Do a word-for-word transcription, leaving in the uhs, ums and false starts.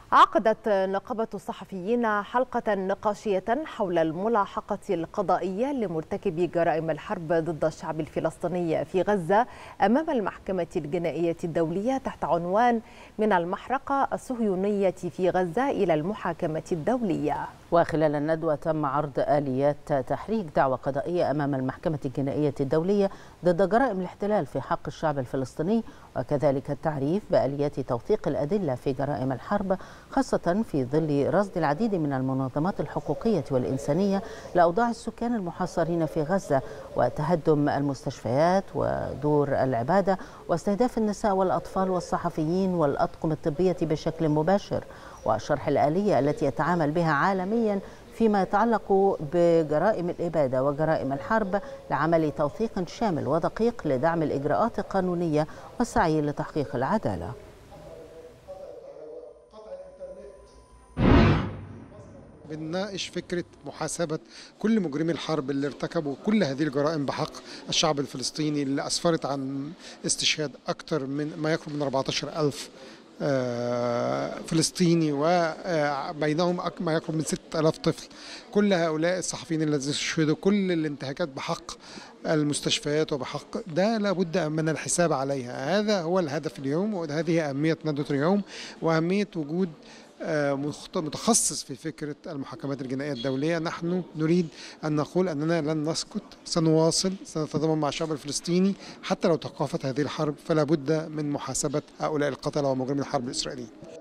عقدت نقابة الصحفيين حلقة نقاشية حول الملاحقة القضائية لمرتكبي جرائم الحرب ضد الشعب الفلسطيني في غزة أمام المحكمة الجنائية الدولية تحت عنوان من المحرقة الصهيونية في غزة إلى المحاكمة الدولية. وخلال الندوة تم عرض آليات تحريك دعوى قضائية أمام المحكمة الجنائية الدولية ضد جرائم الاحتلال في حق الشعب الفلسطيني، وكذلك التعريف بآليات توثيق الأدلة في جرائم الحرب، خاصة في ظل رصد العديد من المنظمات الحقوقية والإنسانية لأوضاع السكان المحاصرين في غزة وتهدم المستشفيات ودور العبادة واستهداف النساء والأطفال والصحفيين والأطقم الطبية بشكل مباشر، وشرح الآلية التي يتعامل بها عالميا فيما يتعلق بجرائم الإبادة وجرائم الحرب لعمل توثيق شامل ودقيق لدعم الإجراءات القانونية والسعي لتحقيق العدالة. بنناقش فكرة محاسبة كل مجرمي الحرب اللي ارتكبوا كل هذه الجرائم بحق الشعب الفلسطيني، اللي أسفرت عن استشهاد أكثر من ما يقرب من أربعة عشر ألف فلسطيني وبينهم ما يقرب من ستة آلاف طفل. كل هؤلاء الصحفيين الذين استشهدوا، كل الانتهاكات بحق المستشفيات وبحق ده لابد من الحساب عليها. هذا هو الهدف اليوم، وهذه أهمية ندوة اليوم وأهمية وجود متخصص في فكرة المحاكمات الجنائية الدولية. نحن نريد أن نقول أننا لن نسكت، سنواصل، سنتضامن مع الشعب الفلسطيني حتى لو توقفت هذه الحرب، فلا بد من محاسبة هؤلاء القتلة ومجرمي الحرب الإسرائيليين.